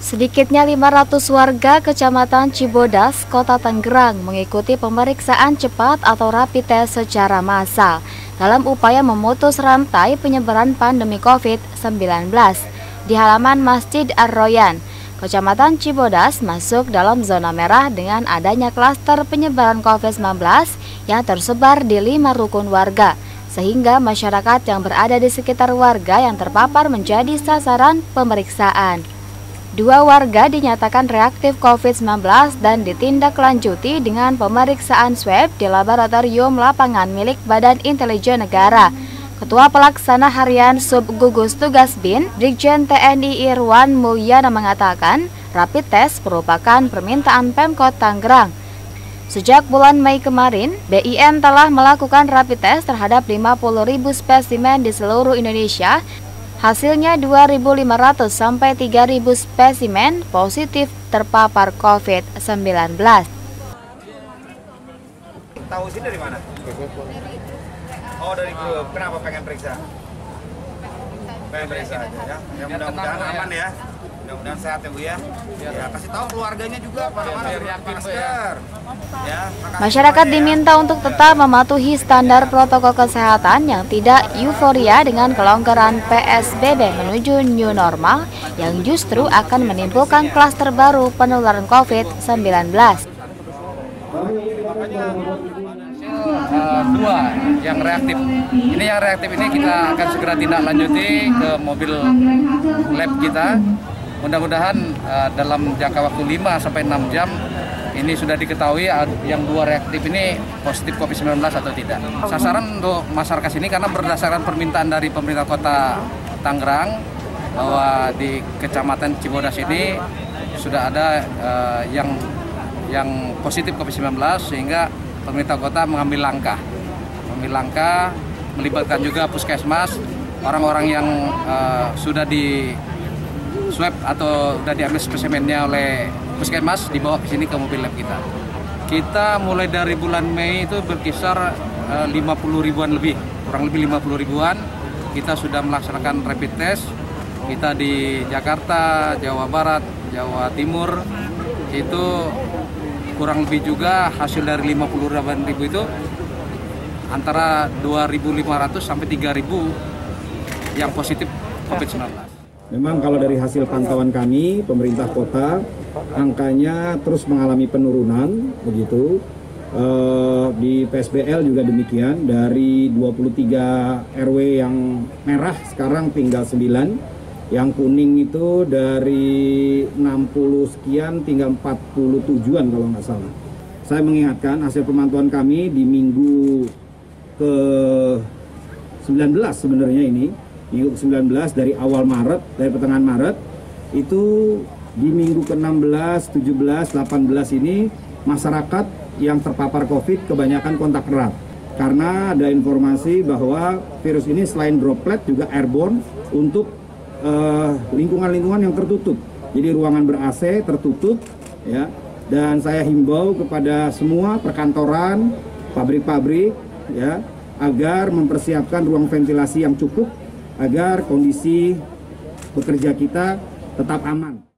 Sedikitnya 500 warga Kecamatan Cibodas, Kota Tangerang mengikuti pemeriksaan cepat atau rapid test secara massal dalam upaya memutus rantai penyebaran pandemi COVID-19 di halaman Masjid Ar-Royan. Kecamatan Cibodas masuk dalam zona merah dengan adanya klaster penyebaran COVID-19 yang tersebar di 5 rukun warga, sehingga masyarakat yang berada di sekitar warga yang terpapar menjadi sasaran pemeriksaan. 2 warga dinyatakan reaktif COVID-19 dan ditindaklanjuti dengan pemeriksaan swab di laboratorium lapangan milik Badan Intelijen Negara. Ketua Pelaksana Harian Sub Gugus Tugas BIN, Brigjen TNI Irwan Mulyana mengatakan, rapid test merupakan permintaan Pemkot Tangerang. Sejak bulan Mei kemarin, BIN telah melakukan rapid test terhadap 50.000 spesimen di seluruh Indonesia. Hasilnya 2.500 sampai 3.000 spesimen positif terpapar COVID-19. Tahu sih dari mana? Oh, dari grup. Kenapa pengen periksa? Pengen periksa aja ya. Ya mudah-mudahan aman ya. Mudah-mudahan sehat ya Bu ya. Ya kasih tahu keluarganya juga mana-mana masker. Ya, masyarakat diminta untuk tetap mematuhi standar protokol kesehatan yang tidak euforia dengan kelonggaran PSBB menuju new normal yang justru akan menimbulkan klaster baru penularan COVID-19. Dua yang reaktif. Ini yang reaktif ini kita akan segera tindak lanjuti ke mobil lab kita. Mudah-mudahan dalam jangka waktu 5 sampai 6 jam ini sudah diketahui yang 2 reaktif ini positif COVID-19 atau tidak. Sasaran untuk masyarakat ini karena berdasarkan permintaan dari pemerintah Kota Tangerang bahwa di Kecamatan Cibodas ini sudah ada yang positif COVID-19 sehingga pemerintah kota mengambil langkah melibatkan juga puskesmas, orang-orang yang sudah di swab atau sudah diambil spesimennya oleh puskesmas dibawa ke sini ke mobil lab kita. Kita mulai dari bulan Mei itu berkisar 50 ribuan lebih, kurang lebih 50 ribuan. Kita sudah melaksanakan rapid test. Kita di Jakarta, Jawa Barat, Jawa Timur itu kurang lebih juga hasil dari 50 ribu itu antara 2.500 sampai 3.000 yang positif COVID-19. Memang kalau dari hasil pantauan kami, pemerintah kota, angkanya terus mengalami penurunan, begitu. Di PSBL juga demikian, dari 23 RW yang merah sekarang tinggal 9, yang kuning itu dari 60 sekian tinggal 47-an kalau nggak salah. Saya mengingatkan hasil pemantauan kami di minggu ke-19 sebenarnya ini, minggu ke-19 dari awal Maret, dari pertengahan Maret, itu di minggu ke-16, 17, 18 ini masyarakat yang terpapar COVID kebanyakan kontak erat. Karena ada informasi bahwa virus ini selain droplet juga airborne untuk lingkungan-lingkungan yang tertutup. Jadi ruangan ber-AC tertutup ya. Dan saya himbau kepada semua perkantoran, pabrik-pabrik ya, agar mempersiapkan ruang ventilasi yang cukup agar kondisi bekerja kita tetap aman.